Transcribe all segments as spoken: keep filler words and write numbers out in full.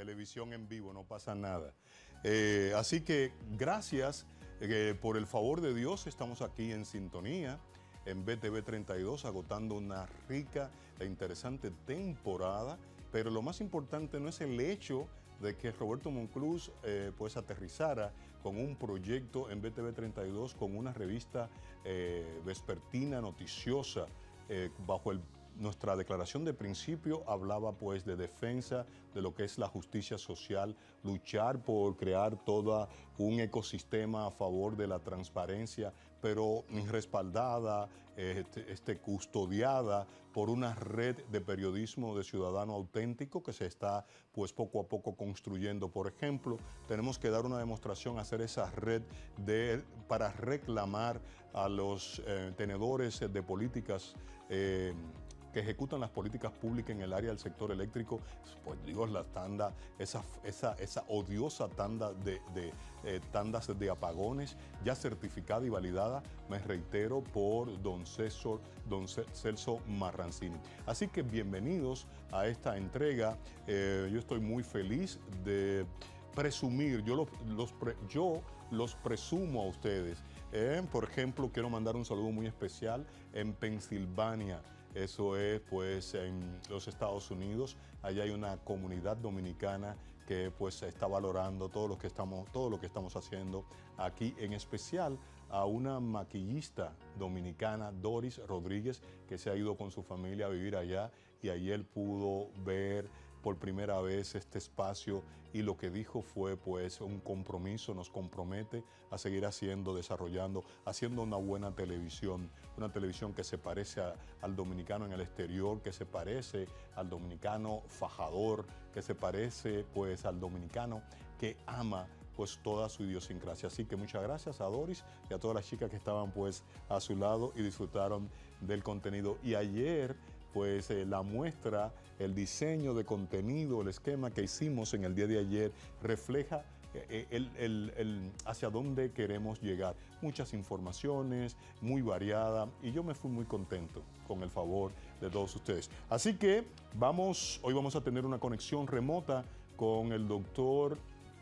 televisión en vivo, no pasa nada. Eh, así que gracias eh, por el favor de Dios, estamos aquí en sintonía en B T V treinta y dos, agotando una rica e interesante temporada, pero lo más importante no es el hecho de que Roberto Monclús eh, pues aterrizara con un proyecto en B T V treinta y dos, con una revista eh, vespertina noticiosa, eh, bajo el nuestra declaración de principio hablaba pues de defensa de lo que es la justicia social, luchar por crear todo un ecosistema a favor de la transparencia, pero respaldada, este, este, custodiada por una red de periodismo de ciudadano auténtico que se está pues poco a poco construyendo. Por ejemplo, tenemos que dar una demostración, hacer esa red de, para reclamar a los eh, tenedores de políticas eh, que ejecutan las políticas públicas en el área del sector eléctrico, pues digo, la tanda, esa, esa, esa odiosa tanda de, de eh, tandas de apagones, ya certificada y validada, me reitero, por don César, don Celso Marrancini. Así que bienvenidos a esta entrega. Eh, yo estoy muy feliz de presumir, yo los, los, pre, yo los presumo a ustedes. Eh, por ejemplo, quiero mandar un saludo muy especial en Pensilvania. Eso es pues en los Estados Unidos. Allá hay una comunidad dominicana que pues está valorando todo lo que estamos, todo lo que estamos haciendo aquí, en especial a una maquillista dominicana, Doris Rodríguez, que se ha ido con su familia a vivir allá, y ayer pudo ver por primera vez este espacio, y lo que dijo fue pues un compromiso, nos compromete a seguir haciendo, desarrollando, haciendo una buena televisión, una televisión que se parece a, al dominicano en el exterior, que se parece al dominicano fajador, que se parece pues al dominicano que ama pues toda su idiosincrasia. Así que muchas gracias a Doris y a todas las chicas que estaban pues a su lado y disfrutaron del contenido. Y ayer pues eh, la muestra, el diseño de contenido, el esquema que hicimos en el día de ayer refleja eh, el, el, el, hacia dónde queremos llegar. Muchas informaciones, muy variada, y yo me fui muy contento con el favor de todos ustedes. Así que vamos, hoy vamos a tener una conexión remota con el doctor,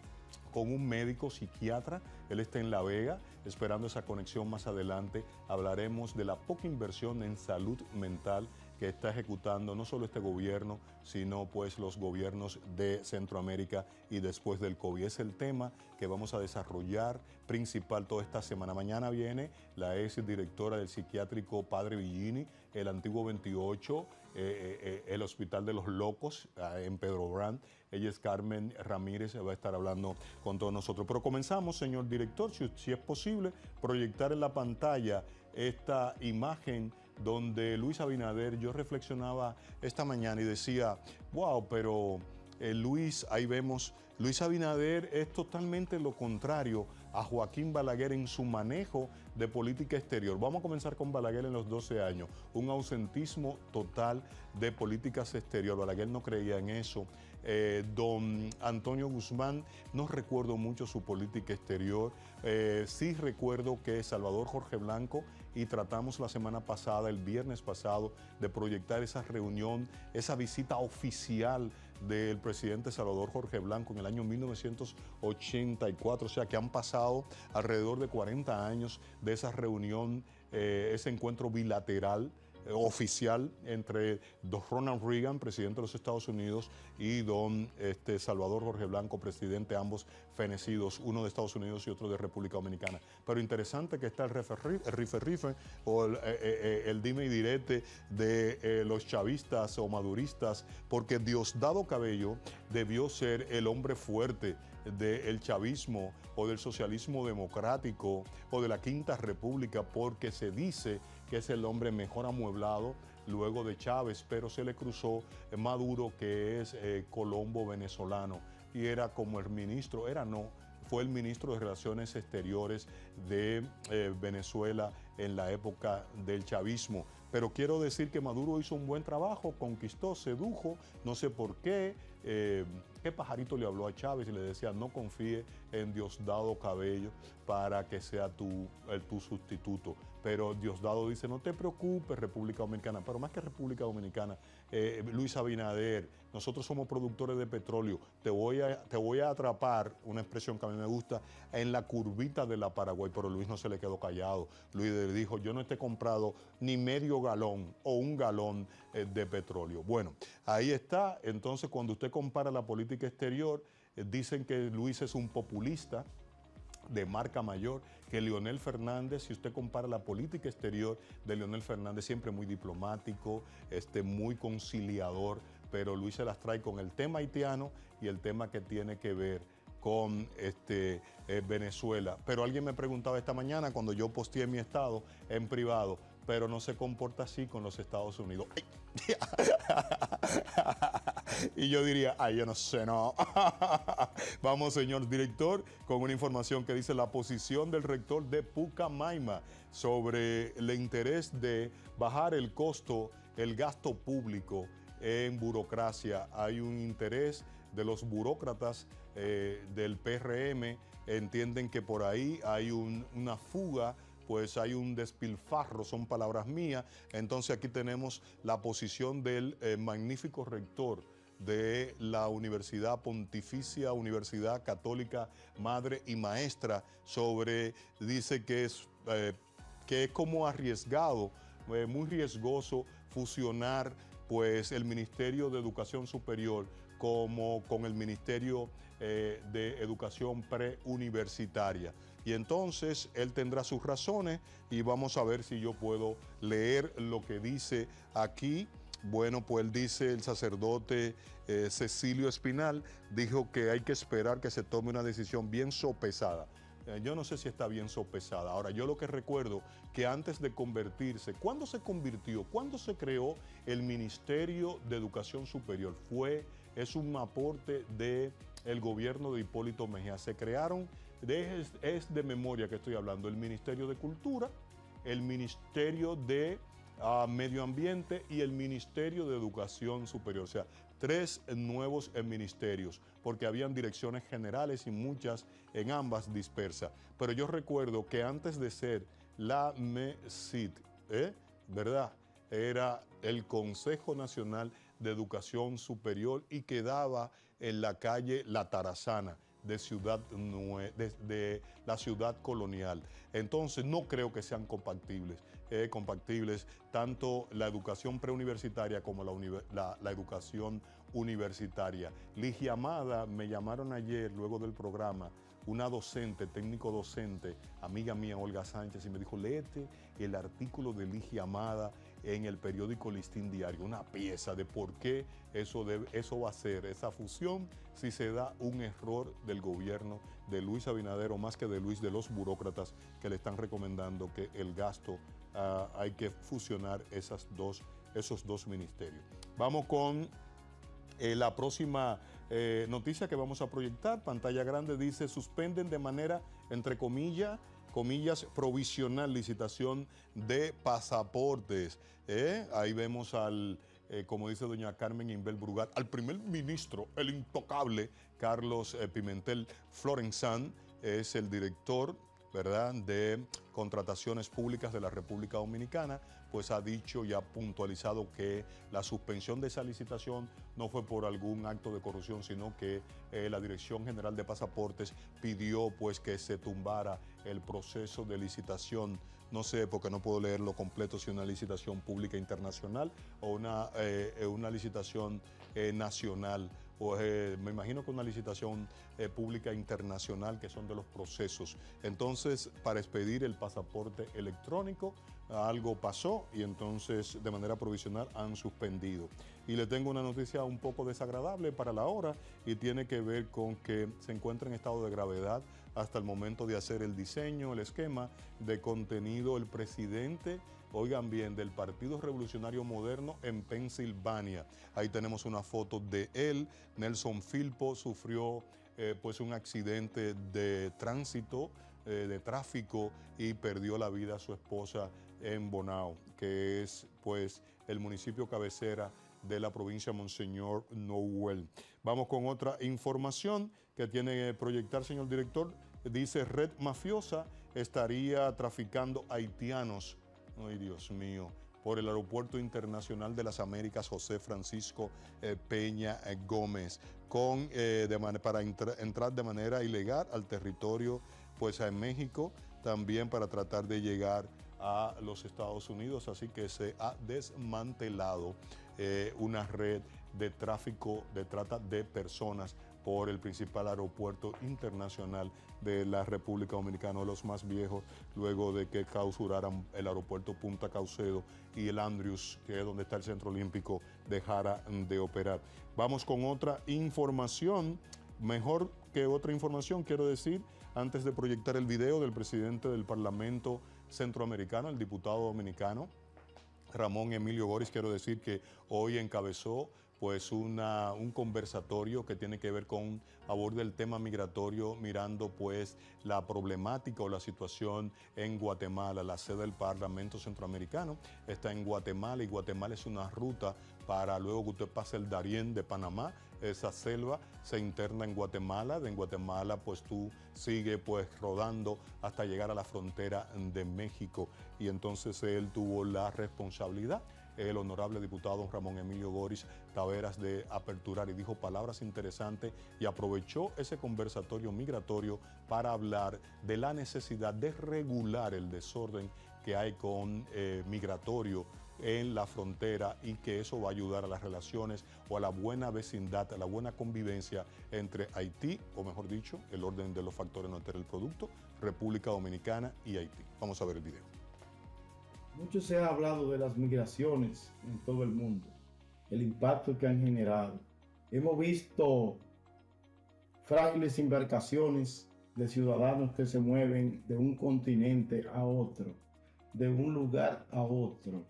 con un médico psiquiatra. Él está en La Vega, esperando esa conexión más adelante. Hablaremos de la poca inversión en salud mental que está ejecutando no solo este gobierno, sino pues los gobiernos de Centroamérica y después del COVID. Es el tema que vamos a desarrollar principal toda esta semana. Mañana viene la ex directora del psiquiátrico Padre Villini, el antiguo veintiocho, eh, eh, el Hospital de los Locos, eh, en Pedro Brand. Ella es Carmen Ramírez, va a estar hablando con todos nosotros. Pero comenzamos, señor director, si, si es posible, proyectar en la pantalla esta imagen donde Luis Abinader, yo reflexionaba esta mañana y decía, wow, pero eh, Luis, ahí vemos, Luis Abinader es totalmente lo contrario a Joaquín Balaguer en su manejo de política exterior. Vamos a comenzar con Balaguer en los doce años, un ausentismo total de políticas exteriores. Balaguer no creía en eso. Eh, don Antonio Guzmán, no recuerdo mucho su política exterior. Eh, sí recuerdo que Salvador Jorge Blanco, y tratamos la semana pasada, el viernes pasado, de proyectar esa reunión, esa visita oficial del presidente Salvador Jorge Blanco en el año mil novecientos ochenta y cuatro, o sea que han pasado alrededor de cuarenta años de esa reunión, eh, ese encuentro bilateral eh, oficial entre don Ronald Reagan, presidente de los Estados Unidos, y don este, Salvador Jorge Blanco, presidente, ambos fenecidos, uno de Estados Unidos y otro de República Dominicana. Pero interesante que está el rife-rife o el, eh, eh, el dime y direte de eh, los chavistas o maduristas, porque Diosdado Cabello debió ser el hombre fuerte del chavismo o del socialismo democrático o de la Quinta República, porque se dice que es el hombre mejor amueblado luego de Chávez, pero se le cruzó Maduro, que es eh, Colombo venezolano, y era como el ministro, era no, fue el ministro de Relaciones Exteriores de eh, Venezuela en la época del chavismo. Pero quiero decir que Maduro hizo un buen trabajo, conquistó, sedujo, no sé por qué, eh, qué pajarito le habló a Chávez y le decía, no confíe en Diosdado Cabello para que sea tu, el, tu sustituto. Pero Diosdado dice, no te preocupes, República Dominicana, pero más que República Dominicana, eh, Luis Abinader, nosotros somos productores de petróleo, te voy, a, te voy a atrapar, una expresión que a mí me gusta, en la curvita de la Paraguay, pero Luis no se le quedó callado. Luis le dijo, yo no te he comprado ni medio galón o un galón eh, de petróleo. Bueno, ahí está. Entonces, cuando usted compara la política exterior, eh, dicen que Luis es un populista de marca mayor, que Leonel Fernández, si usted compara la política exterior de Leonel Fernández, siempre muy diplomático, este, muy conciliador, pero Luis se las trae con el tema haitiano y el tema que tiene que ver con este, eh, Venezuela. Pero alguien me preguntaba esta mañana cuando yo posteé mi estado en privado, pero no se comporta así con los Estados Unidos. Y yo diría, ay, yo no sé, no. Vamos, señor director, con una información que dice la posición del rector de Pucamaima sobre el interés de bajar el costo, el gasto público en burocracia. Hay un interés de los burócratas eh, del P R M, entienden que por ahí hay un, una fuga, pues hay un despilfarro, son palabras mías. Entonces aquí tenemos la posición del eh, magnífico rector de la Universidad Pontificia, Universidad Católica Madre y Maestra, sobre, dice que es, eh, que es como arriesgado, eh, muy riesgoso fusionar pues el Ministerio de Educación Superior como con el Ministerio eh, de Educación Preuniversitaria. Y entonces él tendrá sus razones y vamos a ver si yo puedo leer lo que dice aquí. Bueno, pues él dice, el sacerdote eh, Cecilio Espinal dijo que hay que esperar que se tome una decisión bien sopesada. Eh, yo no sé si está bien sopesada. Ahora, yo lo que recuerdo que antes de convertirse, ¿cuándo se convirtió? ¿Cuándo se creó el Ministerio de Educación Superior? Fue, es un aporte del gobierno de Hipólito Mejía. Se crearon, de, es, es de memoria que estoy hablando, el Ministerio de Cultura, el Ministerio de Uh, Medio Ambiente y el Ministerio de Educación Superior, o sea, tres nuevos ministerios, porque habían direcciones generales y muchas en ambas dispersas. Pero yo recuerdo que antes de ser la M E S I T, ¿eh? ¿verdad? Era el Consejo Nacional de Educación Superior y quedaba en la calle La Tarazana, de, ciudad Nue de, de la ciudad colonial. Entonces no creo que sean compatibles, eh, compatibles tanto la educación preuniversitaria como la, la, la educación universitaria. Ligia Amada, me llamaron ayer luego del programa, una docente, técnico docente, amiga mía Olga Sánchez, y me dijo, léete el artículo de Ligia Amada en el periódico Listín Diario, una pieza de por qué eso, debe, eso va a ser, esa fusión, si se da un error del gobierno de Luis Abinader, o más que de Luis, de los burócratas que le están recomendando que el gasto, uh, hay que fusionar esas dos, esos dos ministerios. Vamos con eh, la próxima eh, noticia que vamos a proyectar. Pantalla grande dice, suspenden de manera, entre comillas, comillas, provisional licitación de pasaportes. ¿eh? Ahí vemos al, eh, como dice doña Carmen Inbel Brugal, al primer ministro, el intocable Carlos eh, Pimentel Florenzán, es el director, ¿verdad?, de contrataciones públicas de la República Dominicana, pues ha dicho y ha puntualizado que la suspensión de esa licitación no fue por algún acto de corrupción, sino que eh, la Dirección General de Pasaportes pidió pues que se tumbara el proceso de licitación. No sé, porque no puedo leerlo completo, si una licitación pública internacional o una, eh, una licitación eh, nacional. Pues eh, me imagino que una licitación eh, pública internacional, que son de los procesos. Entonces, para expedir el pasaporte electrónico, algo pasó y entonces de manera provisional han suspendido. Y le tengo una noticia un poco desagradable para la hora y tiene que ver con que se encuentra en estado de gravedad hasta el momento de hacer el diseño, el esquema de contenido el presidente, oigan bien, del Partido Revolucionario Moderno en Pensilvania. Ahí tenemos una foto de él. Nelson Filpo sufrió eh, pues un accidente de tránsito, eh, de tráfico, y perdió la vida a su esposa en Bonao, que es pues el municipio cabecera de la provincia Monseñor Noel. Vamos con otra información que tiene que proyectar, señor director. Dice, red mafiosa estaría traficando haitianos, ay Dios mío, por el Aeropuerto Internacional de las Américas José Francisco eh, Peña eh, Gómez, con, eh, de man para entr entrar de manera ilegal al territorio pues, en México, también para tratar de llegar a los Estados Unidos. Así que se ha desmantelado eh, una red de tráfico, de trata de personas por el principal aeropuerto internacional de la República Dominicana, uno de los más viejos, luego de que clausuraran el aeropuerto Punta Caucedo y el Andrews, que es donde está el Centro Olímpico, dejara de operar. Vamos con otra información, mejor que otra información, quiero decir, antes de proyectar el video del presidente del Parlamento Centroamericano, el diputado dominicano, Ramón Emilio Boris, quiero decir que hoy encabezó pues una, un conversatorio que tiene que ver con abordar el tema migratorio, mirando pues la problemática o la situación en Guatemala. La sede del Parlamento Centroamericano está en Guatemala y Guatemala es una ruta para luego que usted pase el Darién de Panamá, esa selva se interna en Guatemala, de en Guatemala pues tú sigues pues rodando hasta llegar a la frontera de México, y entonces él tuvo la responsabilidad, el honorable diputado Ramón Emilio Boris Taveras, de aperturar y dijo palabras interesantes y aprovechó ese conversatorio migratorio para hablar de la necesidad de regular el desorden que hay con eh, migratorio en la frontera, y que eso va a ayudar a las relaciones o a la buena vecindad, a la buena convivencia entre Haití, o mejor dicho, el orden de los factores no altera el producto, República Dominicana y Haití. Vamos a ver el video. Mucho se ha hablado de las migraciones en todo el mundo, el impacto que han generado. Hemos visto frágiles embarcaciones de ciudadanos que se mueven de un continente a otro, de un lugar a otro.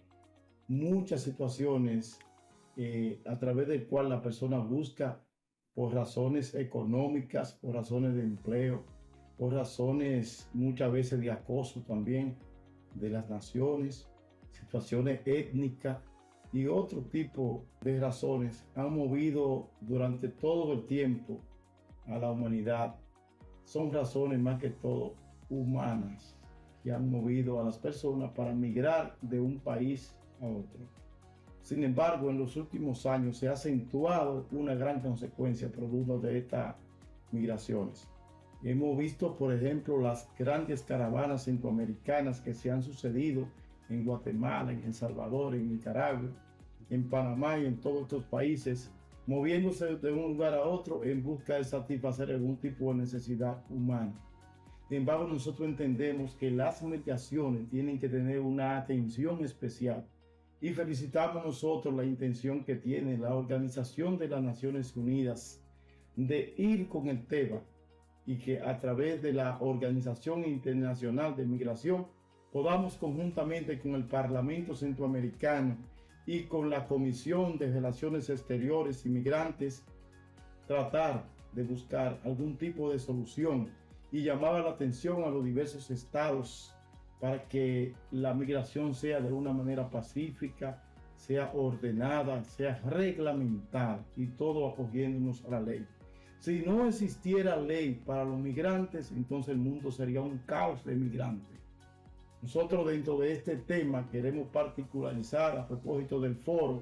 Muchas situaciones eh, a través del cual la persona busca, por razones económicas, por razones de empleo, por razones muchas veces de acoso también de las naciones, situaciones étnicas y otro tipo de razones, han movido durante todo el tiempo a la humanidad. Son razones más que todo humanas que han movido a las personas para migrar de un país a otro. Sin embargo, en los últimos años se ha acentuado una gran consecuencia producto de estas migraciones. Hemos visto, por ejemplo, las grandes caravanas centroamericanas que se han sucedido en Guatemala, en El Salvador, en Nicaragua, en Panamá y en todos estos países, moviéndose de un lugar a otro en busca de satisfacer algún tipo de necesidad humana. Sin embargo, nosotros entendemos que las migraciones tienen que tener una atención especial, y felicitamos nosotros la intención que tiene la Organización de las Naciones Unidas de ir con el tema, y que a través de la Organización Internacional de Migración podamos conjuntamente con el Parlamento Centroamericano y con la Comisión de Relaciones Exteriores y Migrantes tratar de buscar algún tipo de solución, y llamaba la atención a los diversos estados para que la migración sea de una manera pacífica, sea ordenada, sea reglamentada, y todo acogiéndonos a la ley. Si no existiera ley para los migrantes, entonces el mundo sería un caos de migrantes. Nosotros dentro de este tema queremos particularizar a propósito del foro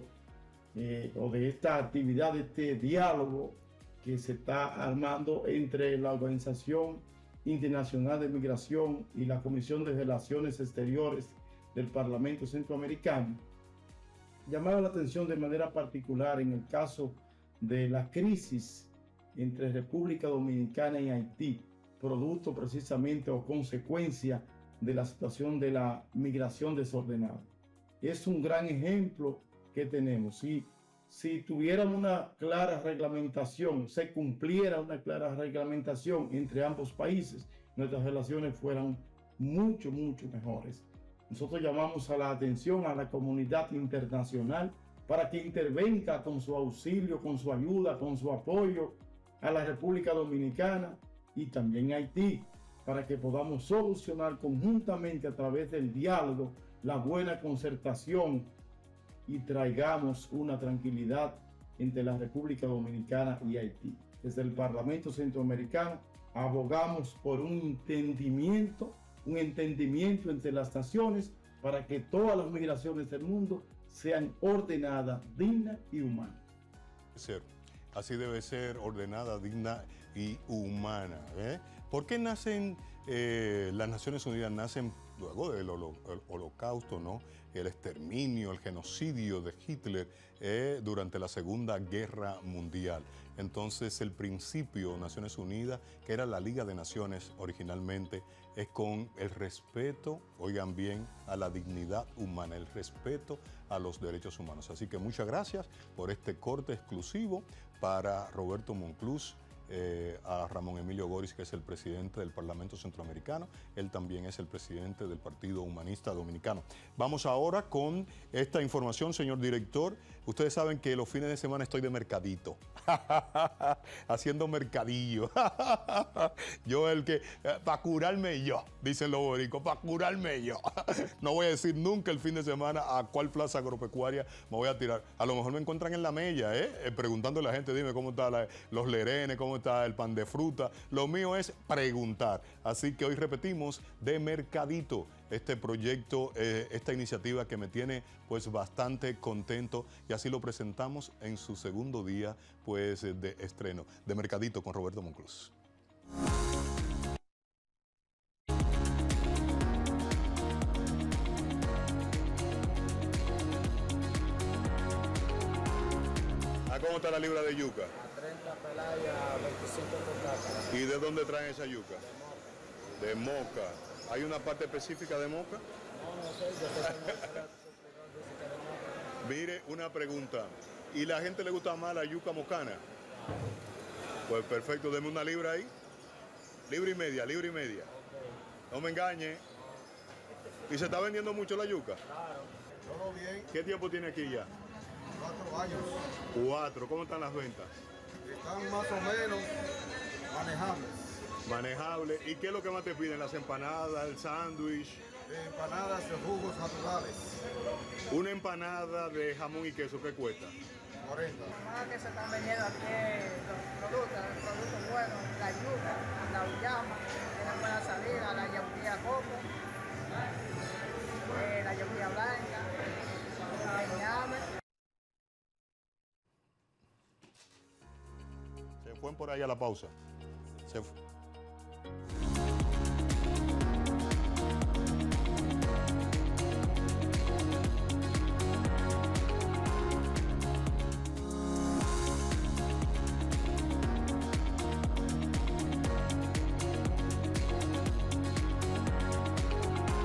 eh, o de esta actividad, de este diálogo que se está armando entre la Organización Internacional de Migración y la Comisión de Relaciones Exteriores del Parlamento Centroamericano. Llamar la atención de manera particular en el caso de la crisis entre República Dominicana y Haití, producto precisamente o consecuencia de la situación de la migración desordenada. Es un gran ejemplo que tenemos. Si, si tuviéramos una clara reglamentación, se cumpliera una clara reglamentación entre ambos países, nuestras relaciones fueran mucho, mucho mejores. Nosotros llamamos a la atención a la comunidad internacional para que intervenga con su auxilio, con su ayuda, con su apoyo a la República Dominicana y también a Haití, para que podamos solucionar conjuntamente a través del diálogo, la buena concertación y traigamos una tranquilidad entre la República Dominicana y Haití. Desde el Parlamento Centroamericano abogamos por un entendimiento, un entendimiento entre las naciones para que todas las migraciones del mundo sean ordenadas, dignas y humanas. Así debe ser, ordenada, digna y humana. ¿eh? ¿Por qué nacen, eh, las Naciones Unidas nacen luego del holo, el holocausto, ¿no? El exterminio, el genocidio de Hitler eh, durante la Segunda Guerra Mundial? Entonces el principio Naciones Unidas, que era la Liga de Naciones originalmente, es con el respeto, oigan bien, a la dignidad humana, el respeto a los derechos humanos. Así que muchas gracias por este corte exclusivo para Roberto Monclús, eh, a Ramón Emilio Goris, que es el presidente del Parlamento Centroamericano. Él también es el presidente del Partido Humanista Dominicano. Vamos ahora con esta información, señor director. Ustedes saben que los fines de semana estoy de mercadito, haciendo mercadillo. Yo el que, eh, para curarme yo, dicen los boricos, para curarme yo. No voy a decir nunca el fin de semana a cuál plaza agropecuaria me voy a tirar. A lo mejor me encuentran en la mella, ¿eh? Eh, preguntándole a la gente, dime cómo están los lerenes, cómo está el pan de fruta. Lo mío es preguntar. Así que hoy repetimos de mercadito este proyecto, eh, esta iniciativa que me tiene pues bastante contento, y así lo presentamos en su segundo día pues de estreno de Mercadito con Roberto Monclús. ¿A cómo está la libra de yuca? A treinta pelaya, veinticinco total. ¿Y de dónde traen esa yuca? De Moca. De Moca. ¿Hay una parte específica de Moca? No, no sé, yo sé que Moca. Mire, una pregunta. ¿Y la gente le gusta más la yuca mocana? Pues perfecto, deme una libra ahí. Libra y media, libra y media. Okay. No me engañe. ¿Y se está vendiendo mucho la yuca? Claro. Todo bien. ¿Qué tiempo tiene aquí ya? Cuatro años. Cuatro. ¿Cómo están las ventas? Están más o menos manejables. Manejable. ¿Y qué es lo que más te piden? ¿Las empanadas, el sándwich? Empanadas de jugos naturales. Una empanada de jamón y queso, ¿qué cuesta? cuarenta. Lo que se están vendiendo aquí los productos, los productos buenos, la yuca, la uyama, tiene buena salida, la yautía coco, eh, la yautía blanca, el ñame. Se fueron por ahí a la pausa. Se fu